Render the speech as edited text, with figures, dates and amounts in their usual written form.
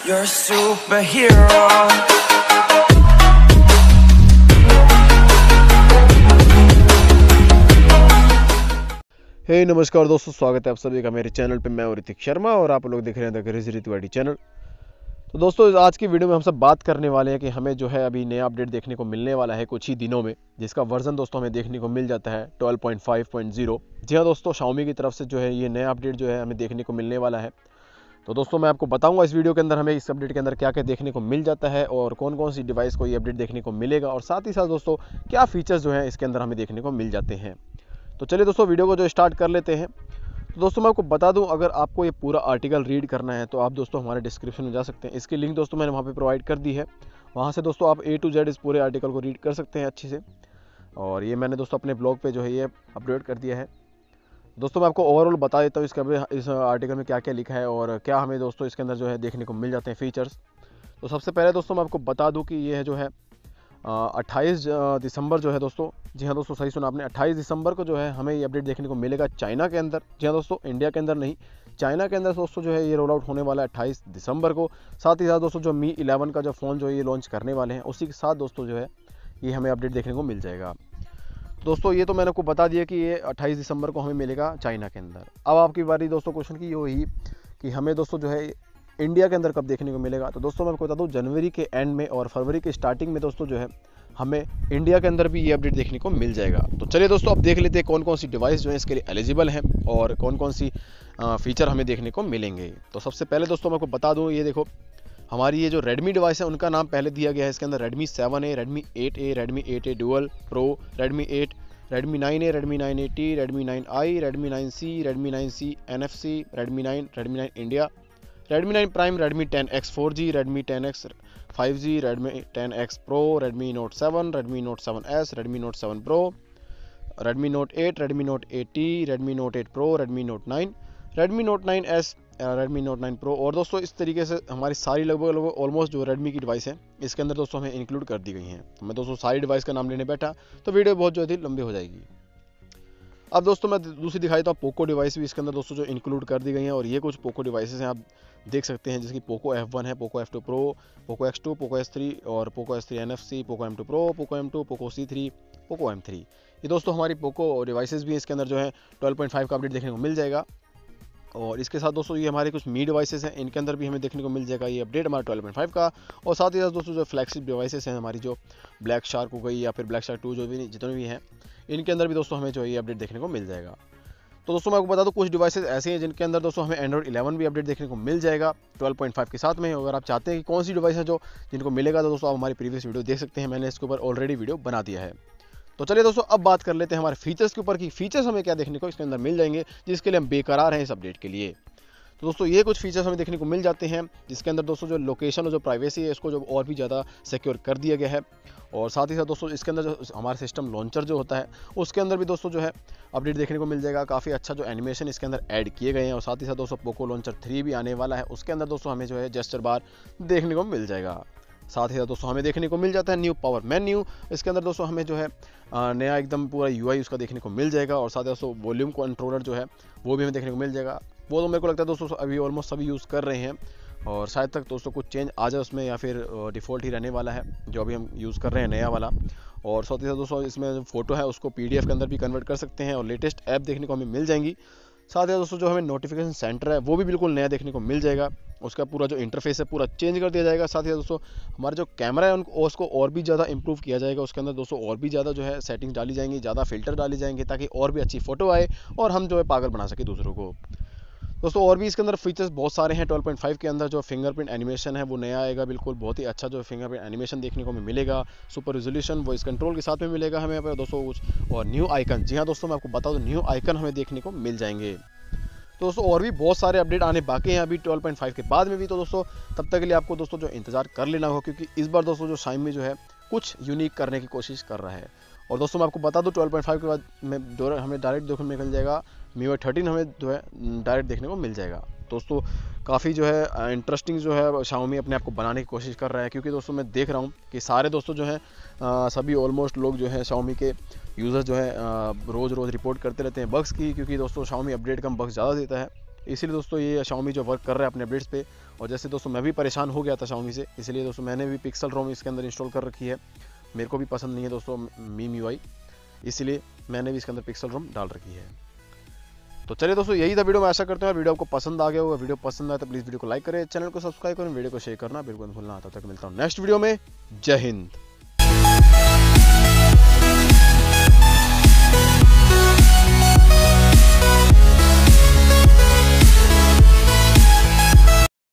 You're a superhero. हे नमस्कार दोस्तों, स्वागत है आप सभी का मेरे चैनल पे। मैं ऋतिक शर्मा और आप लोग देख रहे हैं द क्रेजी ऋतिक चैनल। तो दोस्तों, आज की वीडियो में हम सब बात करने वाले हैं कि हमें जो है अभी नया अपडेट देखने को मिलने वाला है कुछ ही दिनों में, जिसका वर्जन दोस्तों हमें देखने को मिल जाता है 12.5.0। जी हाँ दोस्तों, Xiaomi की तरफ से जो है ये नया अपडेट जो है हमें देखने को मिलने वाला है। तो दोस्तों मैं आपको बताऊंगा इस वीडियो के अंदर हमें इस अपडेट के अंदर क्या क्या देखने को मिल जाता है और कौन कौन सी डिवाइस को ये अपडेट देखने को मिलेगा, और साथ ही साथ दोस्तों क्या फीचर्स जो है इसके अंदर हमें देखने को मिल जाते हैं। तो चलिए दोस्तों वीडियो को जो स्टार्ट कर लेते हैं। तो दोस्तों मैं आपको बता दूं, अगर आपको ये पूरा आर्टिकल रीड करना है तो आप दोस्तों हमारे डिस्क्रिप्शन में जा सकते हैं। इसकी लिंक दोस्तों मैंने वहाँ पे प्रोवाइड कर दी है। वहाँ से दोस्तों आप A to Z इस पूरे आर्टिकल को रीड कर सकते हैं अच्छे से। और ये मैंने दोस्तों अपने ब्लॉग पे जो है ये अपलोड कर दिया है। दोस्तों मैं आपको ओवरऑल बता देता हूँ इस आर्टिकल में क्या क्या लिखा है और क्या हमें दोस्तों इसके अंदर जो है देखने को मिल जाते हैं फीचर्स। तो सबसे पहले दोस्तों मैं आपको बता दूँ कि ये है जो है 28 दिसंबर जो है दोस्तों, जी हाँ दोस्तों सही सुना आपने, 28 दिसंबर को जो है हमें ये अपडेट देखने को मिलेगा चाइना के अंदर। जी हाँ दोस्तों, इंडिया के अंदर नहीं, चाइना के अंदर दोस्तों जो है ये रोल आउट होने वाला है 28 दिसंबर को। साथ ही साथ दोस्तों जो Mi 11 का जो फ़ोन जो ये लॉन्च करने वाले हैं उसी के साथ दोस्तों जो है ये हमें अपडेट देखने को मिल जाएगा। दोस्तों ये तो मैंने आपको बता दिया कि ये 28 दिसंबर को हमें मिलेगा चाइना के अंदर। अब आपकी बारी दोस्तों क्वेश्चन की ये हुई कि हमें दोस्तों जो है इंडिया के अंदर कब देखने को मिलेगा। तो दोस्तों मैं आपको बता दूं, जनवरी के एंड में और फरवरी के स्टार्टिंग में दोस्तों जो है हमें इंडिया के अंदर भी ये अपडेट देखने को मिल जाएगा। तो चलिए दोस्तों अब देख लेते हैं कौन कौन सी डिवाइस जो है इसके लिए एलिजिबल हैं और कौन कौन सी फीचर हमें देखने को मिलेंगे। तो सबसे पहले दोस्तों मैं आपको बता दूँ, ये देखो हमारी ये जो Redmi डिवाइस है उनका नाम पहले दिया गया है इसके अंदर Redmi 7A, Redmi 8A, Redmi 8A Dual Pro, Redmi 8, Redmi 9A, Redmi 9AT, Redmi 9i, Redmi 9C, Redmi 9C NFC, Redmi 9, Redmi 9 India, Redmi 9 Prime, Redmi 10X 4G, Redmi 10X 5G, Redmi 10X Pro, Redmi Note 7, Redmi Note 7S, Redmi Note 7 Pro, Redmi Note 8, Redmi Note 8T, Redmi Note 8 Pro, Redmi Note 9, Redmi Note 9S, Redmi Note 9 Pro। और दोस्तों इस तरीके से हमारी सारी लगभग almost जो Redmi की डिवाइस है इसके अंदर दोस्तों हमें इंक्लूड कर दी गई हैं। तो मैं दोस्तों सारी डिवाइस का नाम लेने बैठा तो वीडियो बहुत जो थी लंबी हो जाएगी। अब दोस्तों मैं दूसरी दिखाई देता हूँ, पोको डिवाइस भी इसके अंदर दोस्तों जो इंक्लूड कर दी गई हैं। और ये कुछ पोको डिवाइसेस हैं, आप देख सकते हैं, जिसकी पोको F1 है, Poco F2 Pro, Poco X2, Poco S3 और Poco S3 NFC, Poco M2 Pro, Poco M2, Poco C3, Poco M3। ये दोस्तों हमारी पोको डिवाइसेस भी इसके अंदर जो है 12.5 का अपडेट देखने को मिल जाएगा। और इसके साथ दोस्तों ये हमारे कुछ Mi डिवाइसेस हैं, इनके अंदर भी हमें देखने को मिल जाएगा ये अपडेट हमारा 12.5 का। और साथ ही साथ दोस्तों जो फ्लैगशिप डिवाइसेस हैं हमारी, जो ब्लैक शार्क हो गई या फिर ब्लैक शार्क 2, जो भी जितने भी हैं इनके अंदर भी दोस्तों हमें जो ये अपडेट देखने को मिल जाएगा। तो दोस्तों मैं आपको बता दूं, कुछ डिवाइसेस ऐसे हैं जिनके अंदर दोस्तों हमें Android 11 भी अपडेट देखने को मिल जाएगा 12.5 के साथ में। अगर आप चाहते हैं कि कौन सी डिवाइस है जो जिनको मिलेगा, तो दोस्तों आप हमारी प्रीवियस वीडियो देख सकते हैं, मैंने इसके ऊपर ऑलरेडी वीडियो बना दिया है। तो चलिए दोस्तों अब बात कर लेते हैं हमारे फीचर्स के ऊपर कि फीचर्स हमें क्या देखने को इसके अंदर मिल जाएंगे जिसके लिए हम बेकरार हैं इस अपडेट के लिए। तो दोस्तों ये कुछ फीचर्स हमें देखने को मिल जाते हैं जिसके अंदर दोस्तों जो लोकेशन और जो प्राइवेसी है इसको जो और भी ज़्यादा सिक्योर कर दिया गया है। और साथ ही साथ दोस्तों इसके अंदर जो हमारा सिस्टम लॉन्चर जो होता है उसके अंदर भी दोस्तों जो है अपडेट देखने को मिल जाएगा। काफ़ी अच्छा जो एनिमेशन इसके अंदर ऐड किए गए हैं। और साथ ही साथ दोस्तों पोको लॉन्चर 3 भी आने वाला है, उसके अंदर दोस्तों हमें जो है जेस्चर बार देखने को मिल जाएगा। साथ ही साथ दोस्तों हमें देखने को मिल जाता है न्यू पावर मेन्यू। इसके अंदर दोस्तों हमें जो है नया एकदम पूरा UI उसका देखने को मिल जाएगा। और साथ ही दोस्तों वॉल्यूम कंट्रोलर जो है वो भी हमें देखने को मिल जाएगा। वो तो मेरे को लगता है दोस्तों अभी ऑलमोस्ट सभी यूज़ कर रहे हैं और शायद तक दोस्तों कुछ चेंज आ जाए उसमें, या फिर डिफ़ॉल्ट ही रहने वाला है जो अभी हम यूज़ कर रहे हैं नया वाला। और साथ ही साथ दोस्तों इसमें जो फोटो है उसको PDF के अंदर भी कन्वर्ट कर सकते हैं और लेटेस्ट ऐप देखने को हमें मिल जाएंगी। साथ ही दोस्तों जो हमें नोटिफिकेशन सेंटर है वो भी बिल्कुल नया देखने को मिल जाएगा, उसका पूरा जो इंटरफेस है पूरा चेंज कर दिया जाएगा। साथ ही दोस्तों हमारा जो कैमरा है उसको और भी ज़्यादा इंप्रूव किया जाएगा, उसके अंदर दोस्तों और भी ज़्यादा जो है सेटिंग्स डाली जाएंगी, ज़्यादा फिल्टर डाली जाएंगे ताकि और भी अच्छी फ़ोटो आए और हम जो है पागल बना सके दूसरों को। दोस्तों और भी इसके अंदर फीचर्स बहुत सारे हैं। 12.5 के अंदर जो फिंगरप्रिंट एनिमेशन है वो नया आएगा, बिल्कुल बहुत ही अच्छा जो फिंगरप्रिंट एनिमेशन देखने को हमें मिलेगा। सुपर रिजोल्यूशन वॉइस कंट्रोल के साथ में मिलेगा हमें यहाँ पर दोस्तों कुछ। और न्यू आइकन, जी हाँ दोस्तों मैं आपको बता दूँ, न्यू आइकन हमें देखने को मिल जाएंगे। तो दोस्तों और भी बहुत सारे अपडेट आने बाकी हैं अभी 12.5 के बाद में भी। तो दोस्तों तब तक के लिए आपको दोस्तों जो इंतज़ार कर लेना होगा, क्योंकि इस बार दोस्तों जो Xiaomi जो है कुछ यूनिक करने की कोशिश कर रहा है। और दोस्तों मैं आपको बता दूं 12.5 के बाद में हमें डायरेक्ट देखने को मिल जाएगा MIUI 13 हमें जो है डायरेक्ट देखने को मिल जाएगा। दोस्तों काफ़ी जो है इंटरेस्टिंग जो है Xiaomi अपने आप को बनाने की कोशिश कर रहा है, क्योंकि दोस्तों मैं देख रहा हूँ कि सारे दोस्तों जो हैं सभी ऑलमोस्ट लोग जो हैं Xiaomi के यूज़र जो है रोज़ रिपोर्ट करते रहते हैं बग्स की, क्योंकि दोस्तों Xiaomi अपडेट कम बग्स ज़्यादा देता है। इसीलिए दोस्तों ये Xiaomi जो वर्क कर रहा है अपने अपडेट्स पे और जैसे दोस्तों मैं भी परेशान हो गया था Xiaomi से, इसलिए दोस्तों मैंने भी पिक्सल रोम इसके अंदर इंस्टॉल कर रखी है। मेरे को भी पसंद नहीं है दोस्तों MIUI, इसलिए मैंने भी इसके अंदर पिक्सल रोम डाल रखी है। तो चलिए दोस्तों, यही था वीडियो। मैं आशा करता हूँ वीडियो आपको पसंद आ गया होगा। वीडियो पसंद आया तो प्लीज़ वीडियो को लाइक करें, चैनल को सब्सक्राइब करें, वीडियो को शेयर करना बिल्कुल भूलना। तब तक मिलता हूँ नेक्स्ट वीडियो में। जय हिंद।